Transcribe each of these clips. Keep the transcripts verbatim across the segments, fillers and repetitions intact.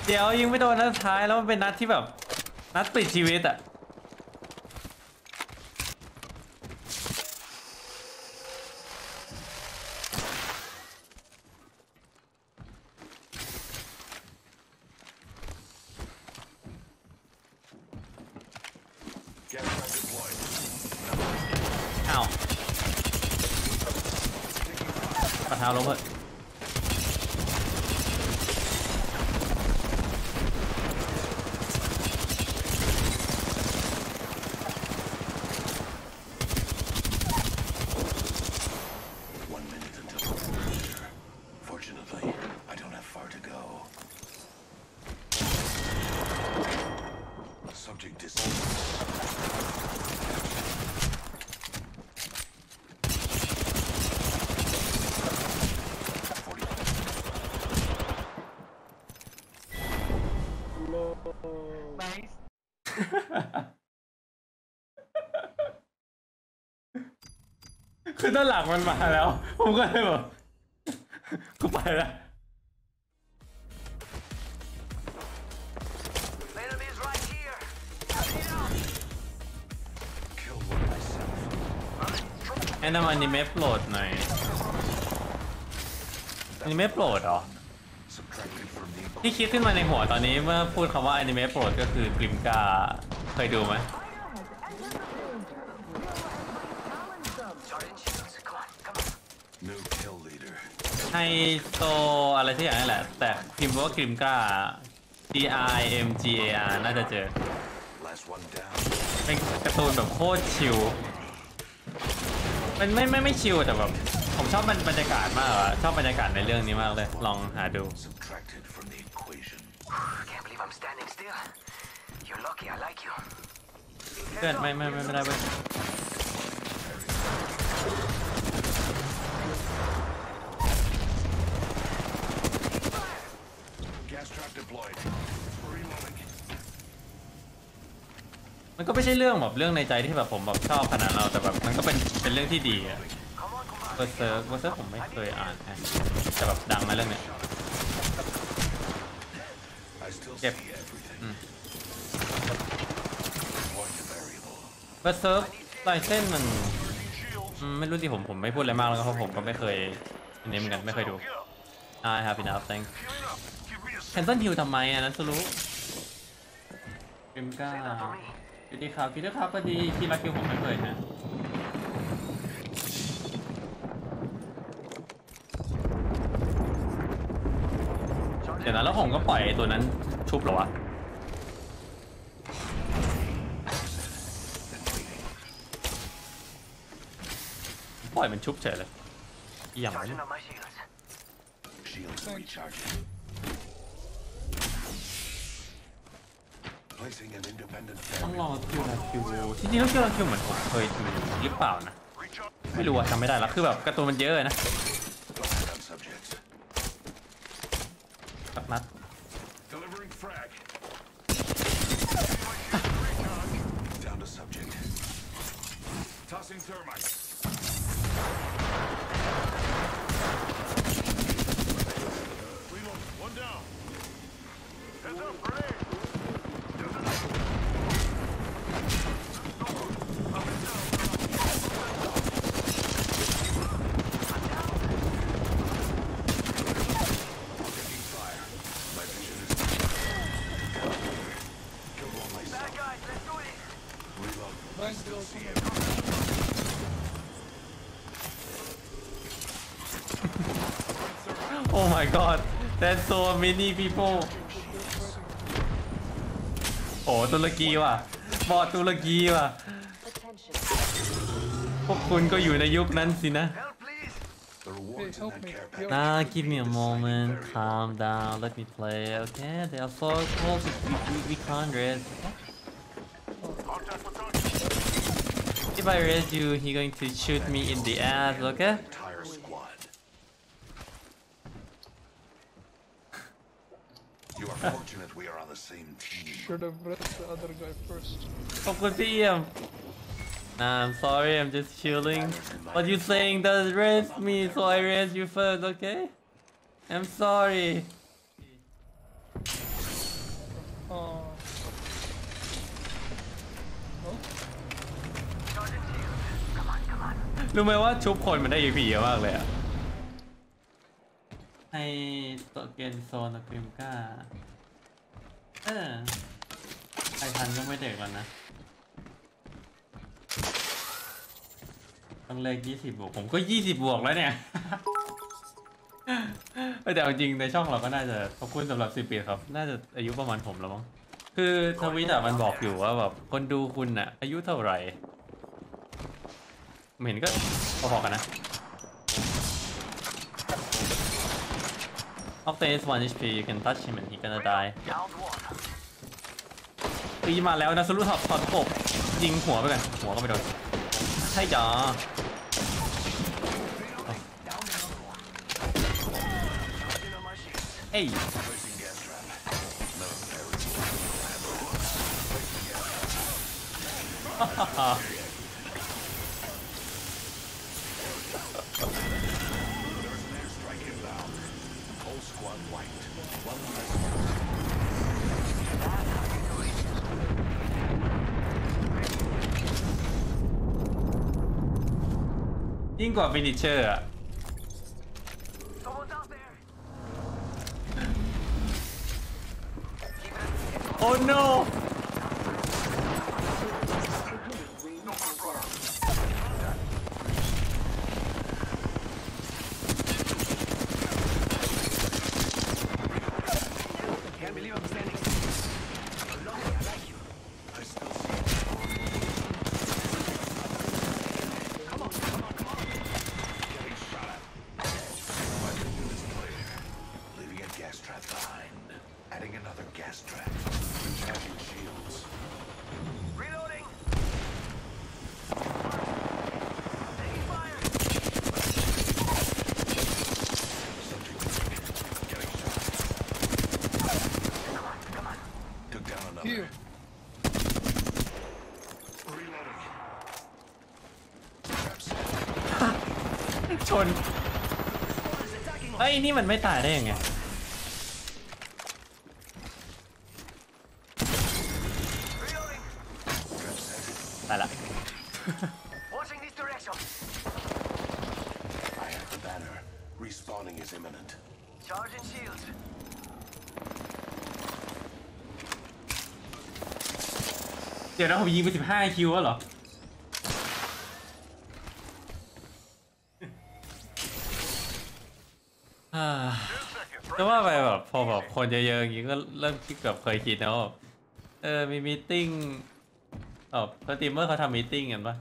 เดี๋ยวยิงไม่โดนนัดท้ายแล้วมันเป็นนัดที่แบบนัดปิดชีวิตอะอ้าวปะเท้าล้มเหรอคือด้านหลังมันมาแล้วผมก็เลยแบบกูไปละแนะนำอนิเมะโปรดหน่อยอนิเมะโปรดเหรอที่คิดขึ้นมาในหัวตอนนี้เมื่อพูดคำว่าอนิเมะโปรดก็คือกริมกาเคยดูไหมไฮโซอะไรที่อย่างนั้นแหละแต่พิมพ์ว่ากริมกา G I M G A R น่าจะเจอเป็นการ์ตูนแบบโคตรชิลมันไม่ไม่ไม่ชิลแต่แบบผมชอบบรรยากาศมากอะชอบบรรยากาศในเรื่องนี้มากเลยลองหาดูเพื่อนไม่ไม่ไม่ไม่ได้เว้ยมันก็ไม่ใช่เรื่องแบบเรื่องในใจที่แบบผมแบบชอบขนาดเราแต่แบบมันก็เป็นเป็นเรื่องที่ดีอะเวอร์เซอร์เวอร์เซอร์ผมไม่เคยอ่านแต่แบบดังมาเรื่องเนี้ยเก็บเวอร์เซอร์ลายเส้นมันไม่รู้ดิผมผมไม่พูดอะไรมากแล้วเพราะผมก็ไม่เคยอันนี้เหมือนกันไม่เคยดูอ่า happy enough thanks แคนเซิลฮิวทำไมอ่ะนั้นสรู้เกมก้าคิดดีครับคิดดีครับก็ดีที่รักคิวผมไม่เคยนะเดี๋ยวนะแล้วผมก็ปล่อยตัวนั้นชุบเหรอวะปล่อยมันชุบเฉยเลยอย่างนี้ต้องรอคิวนะคิวที่จริงต้องคิวนะคิวเหมือนผมเคยดูหรือเปล่านะไม่รู้อะจำไม่ได้แล้วคือแบบการ์ตูนมันเยอะนะสักนัดOh my god that's so many people โอ้ตุรกีว่ะบอดตุรกีว่ะพวกคุณก็อยู่ในยุคนั้นสินะ Nah give me a moment calm down let me play okay they are so close we can't rest if I raise you he going to shoot me in the ass okay You are fortunate we are on the same team. Should have pressed the other guy first. ขอบคุณพี่เอี่ยม Nah, I'm sorry, I'm just chilling. What you saying does raise me, so I raise you first, okay? I'm sorry. Uh, no? รู้ไหมว่าชุบคนมันได้ อี พี เยอะมากเลยอะให้ตัวเกนโซนกริมก้าเออใครทันก็ไม่เด็กแล้วนะต้องเลขยี่สิบบวกผมก็ยี่สิบบวกแล้วเนี่ย แต่เอาจริงในช่องเราก็น่าจะขอบคุณสำหรับสิบปีครับน่าจะอายุประมาณผมแล้วมั้งคือทวิตอะมันบอกอยู่ว่าแบบคนดูคุณอะอายุเท่าไหร่ผมเห็นก็พอๆกันนะ Octane is one เอช พี you can touch him and he gonna die ตีมาแล้วนะสรุปถอดถอดกบยิงหัวไปกันหัวก็ไม่โดนใช่จ้าเอ้ยฮ่าฮ่าฮ่ายิ่งกว่าฟินิชเชอร์อะโอ้ no Can't believe I'm standing. Lucky, I like you. I still see. Come on, come on, come on. Getting shot at. Why did you this player? Leaving a gas trap behind. Adding another gas trap. Recharging shields. Reloading. Taking fire. Subject getting shot. Come on, come on. Took down another. Here. Reloading. Traps. ชน Is attacking เอ้ยนี่มันไม่ตายได้ยังไง Reloading. Trap set. ตายละ Watching this direction. I have the banner. Respawning is imminent. Charging shields. เดี๋ยวนะผมยิงไปสิบห้าคิวแล้วเหรอ อ่าแต่ว่าไปแบบพอแบบคนเยอะๆอย่างงี้ก็เริ่มคิดแบบเคยคิดนะว่าแบบเออมีมีติ้งเออสตรีมเมอร์เขาทำมีติ้งกันปะ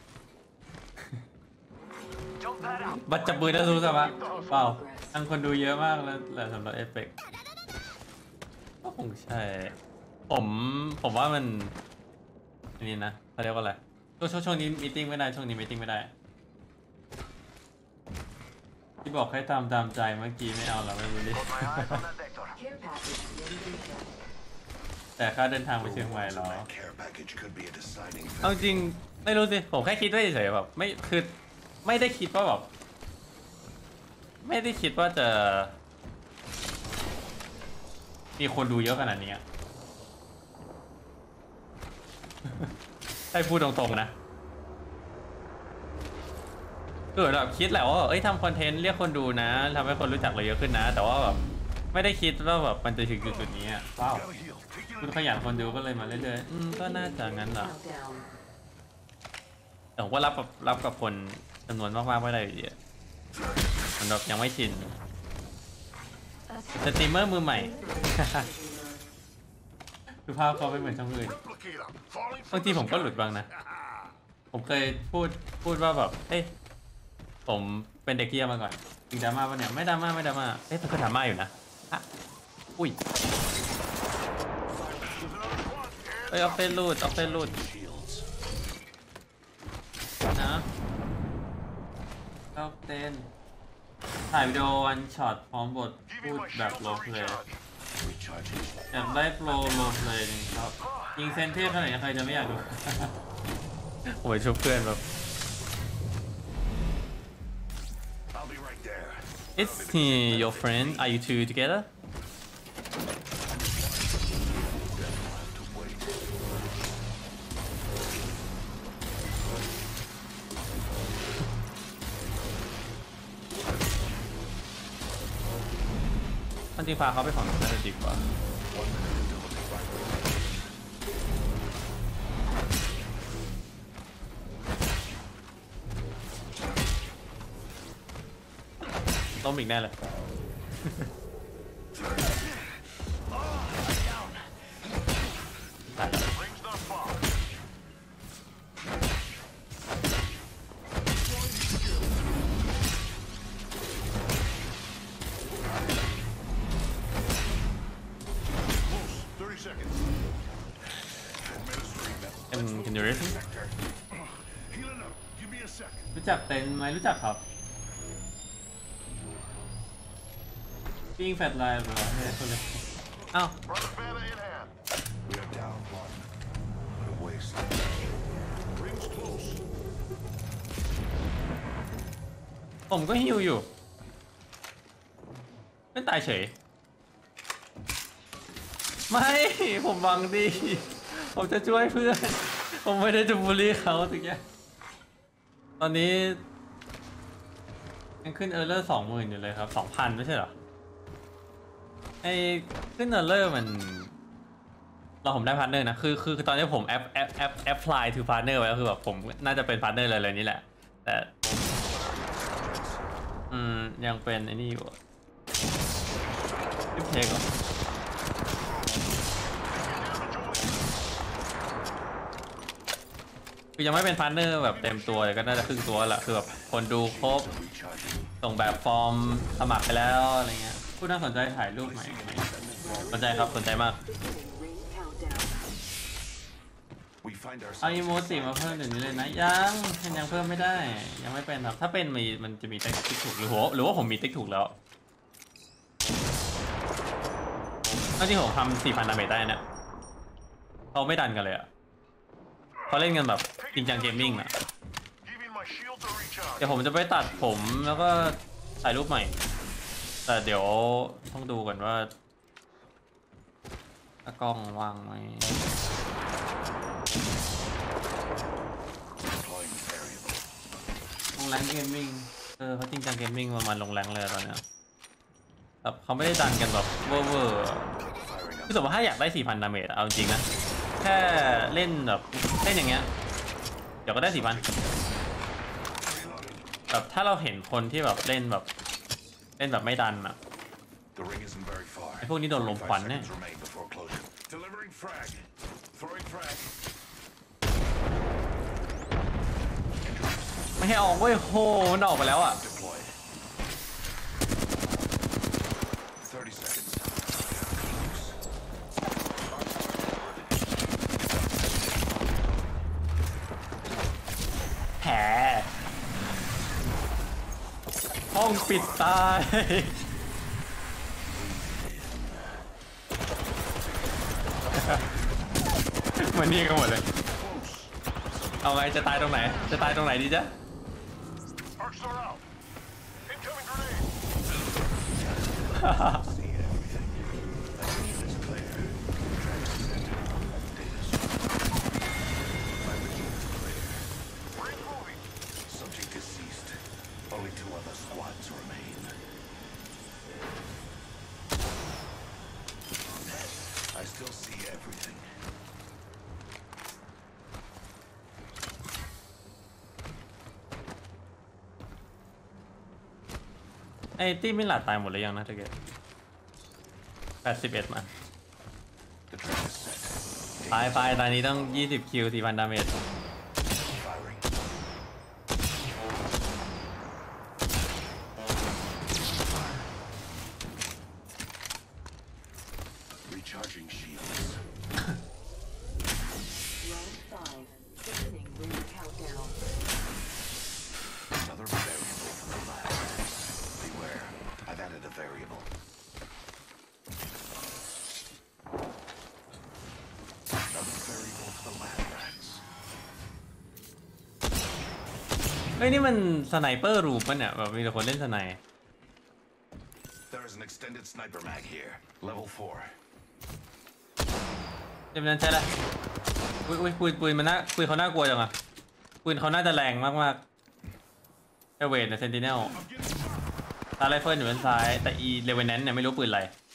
Jump pad out. บัตรจับมือนะซูสมะเปล่าทั้งคนดูเยอะมากแล้วแหละสำหรับเอฟเฟกต์ก็คงใช่ ผมผมว่ามันอันนี้นะเขาเรียกว่าอะไรช่วงช่วงช่วงนี้มีติ้งไม่ได้ช่วงนี้มีติ้งไม่ได้ที่บอกให้ตามตามใจเมื่อกี้ไม่เอาแล้วไม่รู้ดิ Got my eyes on that vector. Care package ready to go. แต่ค่าเดินทางไปเชียงใหม่เหรอ That care package could be a deciding เอา factor. จริงไม่รู้สิผมแค่คิดไว้เฉยๆแบบไม่คือไม่ได้คิดว่าแบบไม่ได้คิดว่าจะ มีคนดูเยอะขนาดนี้อะ ให้พูดตรงๆนะคือแบบคิดแหละว่าเอ้ยทำคอนเทนต์เรียกคนดูนะทำให้คนรู้จักเราเยอะขึ้นนะ แต่ว่าแบบไม่ได้คิดว่าแบบมันจะถึงจุดๆนี้อะว้าว Gotta heal. Take your คุณขยันคนดูก็เลยมาเรื่อยๆอืมก็น่าจะงั้นเหรอ Countdown. แต่ผมก็รับกับรับกับคนจำนวนมากๆไม่ได้อยู่ดีอะมันแบบยังไม่ชินสตรีมเมอร์มือใหม่ ดูภาพเขาไม่เหมือนช่องอื่น replicator. Falling บางทีผมก็หลุดบ้างนะ ผมเคยพูดพูดว่าแบบเอ้ยผมเป็นเด็กเกียร์มาก่อนจริงดราม่าปะเนี่ยไม่ดราม่าไม่ดราม่าเอ้ยมันก็ดราม่าอยู่นะอ่ะอุ้ยเอ้ยออฟเฟนรูดออฟเฟนรูด shields. นะออฟเฟนถ่ายวิดีโอวันช็อตพร้อมบทพูดแบบโรลเพลย์ Recharging. อยากได้โปรโรลเพลย์หนึ่งครับยิงเซนเทพขนาดนี้ใครจะไม่อยากดู ผมไปชุบเพื่อนแบบ I'll be right there. Is he your friend? Are you two together? มันจริงพาเขาไปฝั่งนู้นน่าจะดีกว่าล้มอีกแน่เลยตายแล้ว Ring's not far. เอ็มคินดูริส Healing up. Give me a sec. รู้จักเต็นไหมรู้จักครับปิ้งแฟลชไลน์เหรอเฮ้ยคนเลยอ้าว Brother Banner in hand. We are down one. What a waste. Ring's close. ผมก็ฮิวอยู่ไม่ตายเฉยไม่ผมบังดิผมจะช่วยเพื่อนผมไม่ได้จะบูลลี่เขาสิแกตอนนี้ยังขึ้นเออร์เลอร์สองหมื่นอยู่เลยครับสองพันไม่ใช่เหรอไอ้ขึ้นเออร์เลอร์มันเราผมได้พาร์ทเนอร์นะคือคือคือตอนนี้ผมแอปแอปแอปแอปพลายทูพาร์ทเนอร์ไว้ก็คือแบบผมน่าจะเป็นพาร์ทเนอร์เลยเลยนี่แหละแต่อืมยังเป็นไอ้นี่อยู่รีบเทคก่อนคือยังไม่เป็นพาร์ทเนอร์แบบเต็มตัวเลยก็น่าจะครึ่งตัวแหละคือแบบคนดูครบส่งแบบฟอร์มสมัครไปแล้วอะไรเงี้ยผู้น่าสนใจถ่ายรูปใหม่ไหมสนใจครับสนใจมาก We find เอา ourselves. อีโมจิมาเพิ่มเดี๋ยวนี้เลยนะยังยังเพิ่มไม่ได้ยังไม่เป็นครับถ้าเป็นมีมันจะมีติ๊กถูกหรือว่าหรือว่าผมมีติ๊กถูกแล้วตอนที่ผมทำสี่พันดาเมจได้เนี่ยเขาไม่ดันกันเลยอะเขาเล่นกันแบบจริงจังเกมมิ่งอะ Giving my shield to recharge. เดี๋ยวผมจะไปตัดผมแล้วก็ถ่ายรูปใหม่แต่เดี๋ยวต้องดูก่อนว่าถ้ากล้องวางไหม Deploying variable. ลงแรงเกมมิ่งเออเขาจริงจังเกมมิ่งประมาณลงแรงเลยตอนเนี้ยแบบเขาไม่ได้ดันกันแบบเวอร์เวอร์ Firing คือ up. สมมติถ้าอยากได้สี่พันดาเมจเอาจริงนะแค่เล่นแบบเล่นอย่างเงี้ยเดี๋ยวก็ได้สี่พันแบบถ้าเราเห็นคนที่แบบเล่นแบบเล่นแบบไม่ดันอะ The ring isn't very far. ไอพวกนี้โดนลมควัน Five เนี่ย seconds remain before closure. Delivering frag. Throwing frag. ไม่ให้ออกเว้ยโหมันออกไปแล้วอะ Deployed. Thirty seconds. แผลห้องปิดตายเหมือนนี่กันหมดเลย เอาไงจะตายตรงไหน จะตายตรงไหนดีจ๊ะ Arcs are out. Incoming grenade. See everything. My vision is clear. Transcend. Data stream. My vision is clear. Ring moving. Subject deceased. Only two other squads remain. I still see everything. ไอ้ตี้มิลลาดตายหมดเลยยังนะตะเกียบแปดสิบเอ็ดมา The trap is set. ตายไปตอนนี้ต้องยี่สิบคิวสี่พันดาเมจ Firing. Recharging shields. Round five, beginning ring countdown. Another variable for the lab. Beware. I've added a variable. Another variable for the lab rats. เฮ้ยนี่มันสไนเปอร์รูปมันเนี่ยแบบมีแต่คนเล่นสไน There is an extended sniper mag here. Level four. เดี๋ยวนั้นใช่ละอุ้ยอุ้ยปืนปืนมันน่าปืนเขาน่ากลัวจังอะปืนเขาน่าจะแรงมากๆเอเวนเซนติเนลตาไรเฟิลอยู่ด้านซ้ายแต่อีเลเวนแนนเนี่ยไม่รู้ปืนอะไร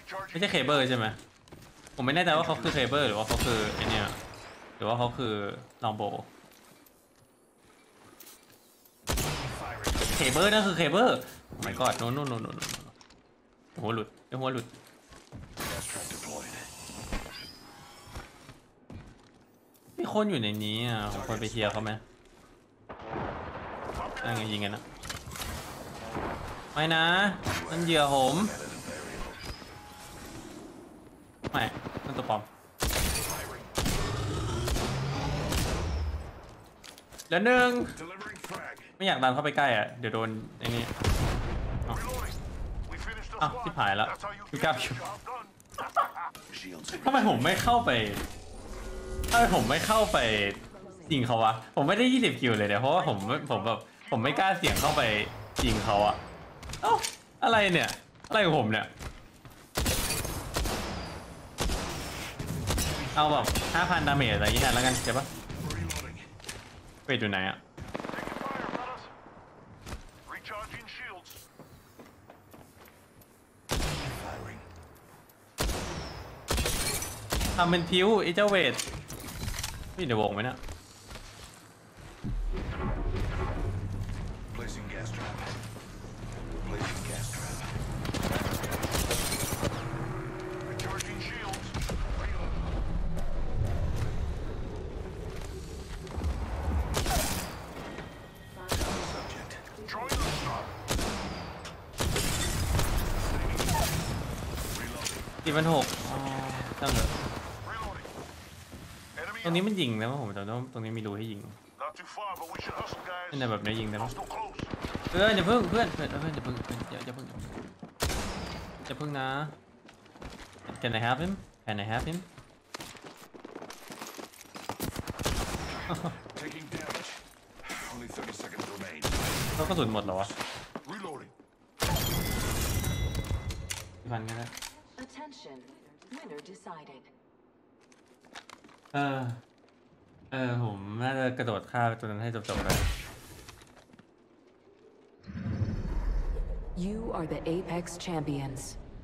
ไม่ใช่เคเบิลใช่ไหมผมไม่แน่ใจว่าเขาคือเคเบิลหรือว่าเขาคือไอเนี่ยหรือว่าเขาคือลองโบเคเบิลนั่นคือเคเบิลไม่กอดโน่นโน่นโน่นโน่นหัวหลุดหัวหลุด Gas trap deployed. มีคนอยู่ในนี้อ่ะผมควรไปเคลียร์เขาไหมนั่งไงยิงกันนะไม่นะนั่นเหยื่อผมไม่นั่นตัวปลอมแล้วหนึ่ง Delivering frag. ไม่อยากดันเข้าไปใกล้อ่ะเดี๋ยวโดนไอ้นี่ Reloading. We finished the อ้าว squad. ที่ผายแล้ว That's how you พี่ feel ก้าว the job done. Shields. ทำไมผมไม่เข้าไปทำไมผมไม่เข้าไปยิงเขาวะผมไม่ได้ยี่สิบคิวเลยเนี่ยเพราะว่าผมผมแบบผมไม่กล้าเสี่ยงเข้าไปยิงเขาอะเอ้าอะไรเนี่ยอะไรของผมเนี่ยเอาแบบห้าพันดาเมจอะไรอย่างงี้แทนแล้วกันใช่ปะ Reloading. เวทอยู่ไหนอะ Taking fire, fellas. Recharging shields. Firing. ทำเป็นพิ้วไอ้เจ้าเวทไม่อยู่ในวงไหมเนี่ย Placing gas trap. Placing gas trap. Recharging shields. Reload. Subject. Throwing the stop. Reloading. สี่พันหกอ๋อตั้งเหรอ Reloading. Enemy ตรงนี้มันยิงนะว่าผมจำได้ว่าตรงนี้มีรูให้ยิง not too far, but we should hustle, guys. นี่แบบนี้ยิงได้ปะ Hostile close. เพื่อนอย่าเพิ่งเพื่อนเพื่อนเพื่อนอย่าเพิ่งเพื่อนอย่าอย่าเพิ่งอย่าเพิ่งนะ Can I have him Can I have him Taking damage. Only thirty seconds remain. แล้วกระสุนหมดเหรอวะ Reloading. พี่พันก็ได้ Attention. Winner decided. เออเออผมน่าจะกระโดดฆ่าตัวนั้นให้จบๆเลย You are the Apex champions.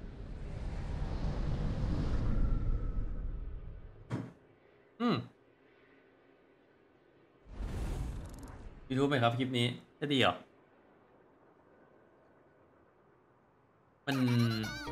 อืมพี่รู้ไหมครับคลิปนี้จะดีเหรอมัน